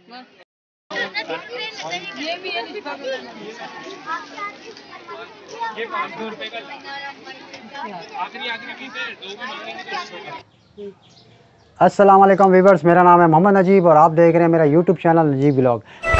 ये भी है ये 500 रुपए का आखिरी पीस है, दो भी मांगेंगे तो। अस्सलाम वालेकुम व्यूअर्स, मेरा नाम है मोहम्मद नजीब और आप देख रहे हैं मेरा YouTube channel Najeeb vlog.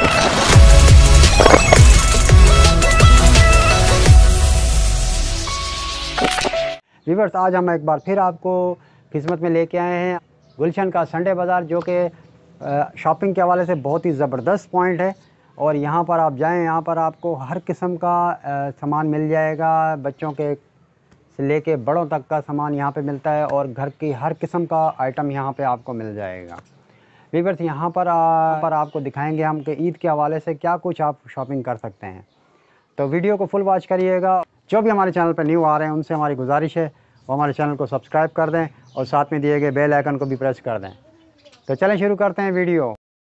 Viewers, आज हम एक बार फिर आपको किस्मत में लेके आए हैं गुलशन का संडे बाज़ार, जो कि शॉपिंग के हवाले से बहुत ही ज़बरदस्त पॉइंट है। और यहाँ पर आप जाएं, यहाँ पर आपको हर किस्म का सामान मिल जाएगा। बच्चों के से लेके बड़ों तक का सामान यहाँ पे मिलता है और घर की हर किस्म का आइटम यहाँ पे आपको मिल जाएगा। व्यूअर्स, यहाँ पर आपको दिखाएंगे हम कि ईद के हवाले से क्या कुछ आप शॉपिंग कर सकते हैं। तो वीडियो को फुल वॉच करिएगा। जो भी हमारे चैनल पर न्यू आ रहे हैं उनसे हमारी गुजारिश है वो हमारे चैनल को सब्सक्राइब कर दें और साथ में दिए गए बेल आइकन को भी प्रेस कर दें। तो चलें शुरू करते हैं वीडियो।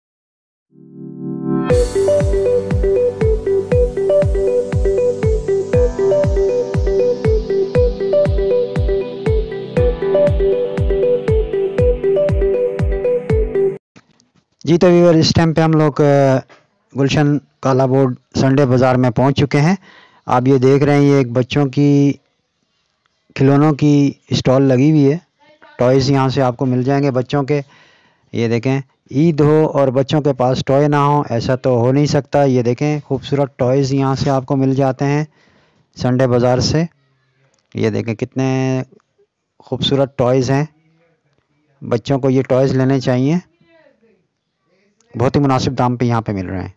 जी तो व्यूअर, इस टाइम पे हम लोग गुलशन काला बोर्ड संडे बाज़ार में पहुंच चुके हैं। आप ये देख रहे हैं, ये एक बच्चों की खिलौनों की स्टॉल लगी हुई है। टॉयज़ यहाँ से आपको मिल जाएंगे बच्चों के। ये देखें, ईद हो और बच्चों के पास टॉय ना हो ऐसा तो हो नहीं सकता। ये देखें, खूबसूरत टॉयज़ यहाँ से आपको मिल जाते हैं संडे बाज़ार से। ये देखें कितने खूबसूरत टॉयज़ हैं। बच्चों को ये टॉयज़ लेने चाहिए, बहुत ही मुनासिब दाम पे यहाँ पे मिल रहे हैं।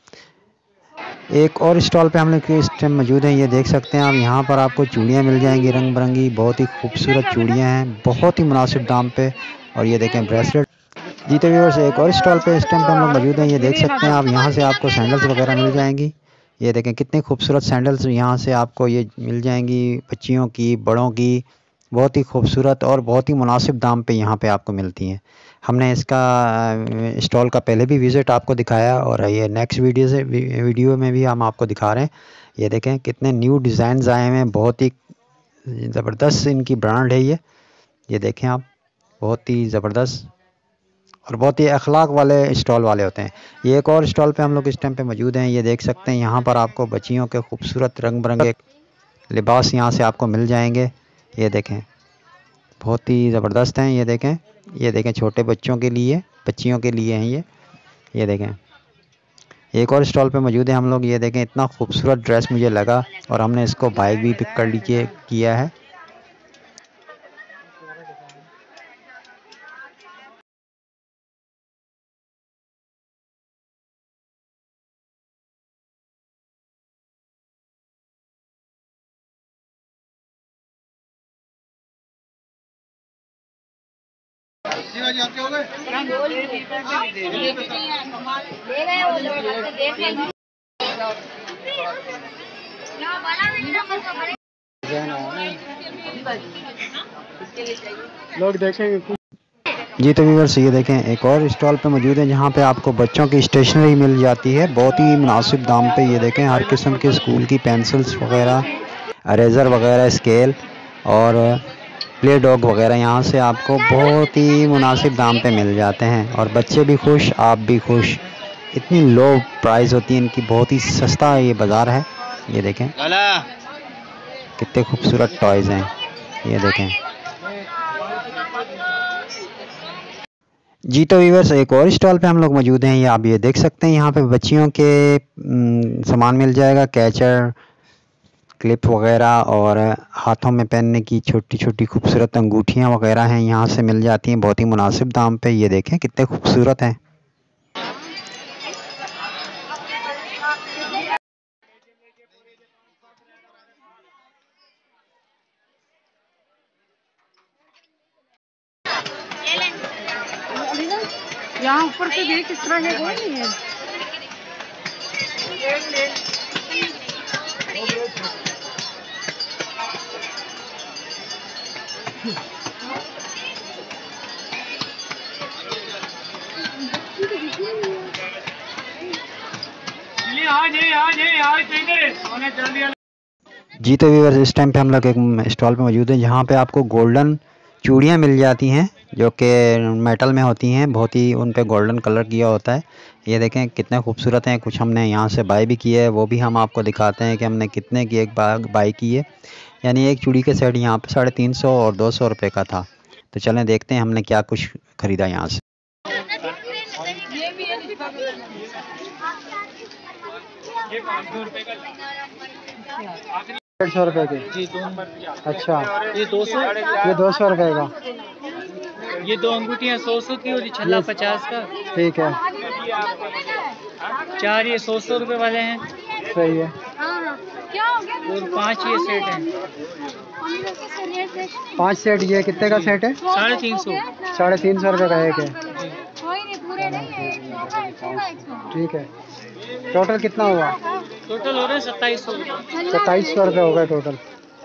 एक और स्टॉल पे हम लोग इस टाइम मौजूद हैं। ये देख सकते हैं आप, यहाँ पर आपको चूड़ियाँ मिल जाएंगी रंग बिरंगी, बहुत ही खूबसूरत चूड़ियाँ हैं बहुत ही मुनासिब दाम पे। और ये देखें ब्रेसलेट। जी तो व्यूअर्स, एक और स्टॉल पे इस टाइम पे हम लोग मौजूद हैं। ये देख सकते हैं आप, यहाँ से आपको सैंडल्स वगैरह मिल जाएंगी। ये देखें कितनी खूबसूरत सैंडल्स यहाँ से आपको ये मिल जाएंगी, बच्चियों की बड़ों की, बहुत ही खूबसूरत और बहुत ही मुनासिब दाम पे यहाँ पे आपको मिलती हैं। हमने इसका स्टॉल का पहले भी विज़िट आपको दिखाया और ये नेक्स्ट वीडियो में भी हम आपको दिखा रहे हैं। ये देखें कितने न्यू डिज़ाइंस आए हुए हैं, बहुत ही ज़बरदस्त इनकी ब्रांड है ये देखें आप, बहुत ही ज़बरदस्त और बहुत ही अखलाक वाले स्टॉल वाले होते हैं। ये एक और स्टॉल पे हम लोग इस टाइम पे मौजूद हैं। ये देख सकते हैं, यहाँ पर आपको बच्चियों के खूबसूरत रंग बिरंगे लिबास यहाँ से आपको मिल जाएंगे। ये देखें बहुत ही ज़बरदस्त हैं। ये देखें छोटे बच्चों के लिए, बच्चियों के लिए हैं ये देखें। एक और स्टॉल पे मौजूद है हम लोग। ये देखें इतना खूबसूरत ड्रेस मुझे लगा और हमने इसको बाइक भी पिक कर किया है। लोग देखेंगे। जी तो व्यूअर्स, ये देखें एक और स्टॉल पे मौजूद है जहाँ पे आपको बच्चों की स्टेशनरी मिल जाती है बहुत ही मुनासिब दाम पे। ये देखें हर किस्म के स्कूल की पेंसिल्स वगैरह, इरेज़र वगैरह, स्केल और प्ले डॉग वगैरह यहाँ से आपको बहुत ही मुनासिब दाम पे मिल जाते हैं और बच्चे भी खुश, आप भी खुश। इतनी लो प्राइस होती है इनकी, बहुत ही सस्ता ये बाज़ार है। ये देखें कितने खूबसूरत टॉयज़ हैं, ये देखें। जी तो व्यूअर्स, एक और स्टॉल पे हम लोग मौजूद हैं। ये आप ये देख सकते हैं, यहाँ पे बच्चियों के सामान मिल जाएगा, कैचर, क्लिप वगैरह और हाथों में पहनने की छोटी छोटी खूबसूरत अंगूठियाँ वगैरह हैं यहाँ से मिल जाती हैं बहुत ही मुनासिब दाम पे। ये देखें कितने खूबसूरत हैं। यहाँ ऊपर से देख इस तरह के कोई नहीं है। जी तो व्यूअर्स, इस टाइम पे हम लोग एक स्टॉल पे मौजूद हैं जहाँ पे आपको गोल्डन चूड़ियाँ मिल जाती हैं जो कि मेटल में होती हैं, बहुत ही उन पे गोल्डन कलर किया होता है। ये देखें कितने खूबसूरत हैं। कुछ हमने यहाँ से बाय भी किए है, वो भी हम आपको दिखाते हैं कि हमने कितने की एक बाय की है। यानी एक चूड़ी के सेट यहाँ पे 350 और 200 रुपये का था। तो चलें देखते हैं हमने क्या कुछ ख़रीदा यहाँ से। ये 500 रुपए का 150 रुपये के। जी, 2 नंबर की अच्छा, ये 200, ये 200 रुपये का। ये 2 अंगूठियाँ 100 की और ये छल्ला 50 का। ठीक है, 4 ये 100 रुपए वाले हैं सही है। और 5 ये सेट हैं। 5 सेट, ये कितने का सेट है? 350। 350 रुपये का एक है। ठीक है, टोटल कितना हुआ? टोटल हो रहे हैं 2700 रुपये। 2700 रुपये हो गए टोटल।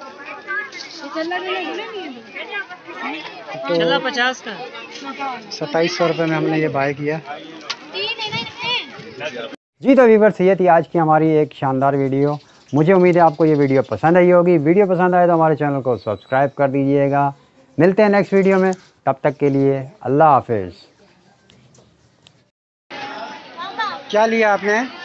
छल्ला 50 का। 2700 रुपये में हमने ये बाय किया। जी तो व्यूअर्स, ये थी आज की हमारी एक शानदार वीडियो। मुझे उम्मीद है आपको ये वीडियो पसंद आई होगी। वीडियो पसंद आए तो हमारे चैनल को सब्सक्राइब कर दीजिएगा। मिलते हैं नेक्स्ट वीडियो में, तब तक के लिए अल्लाह हाफिज़। क्या लिया आपने?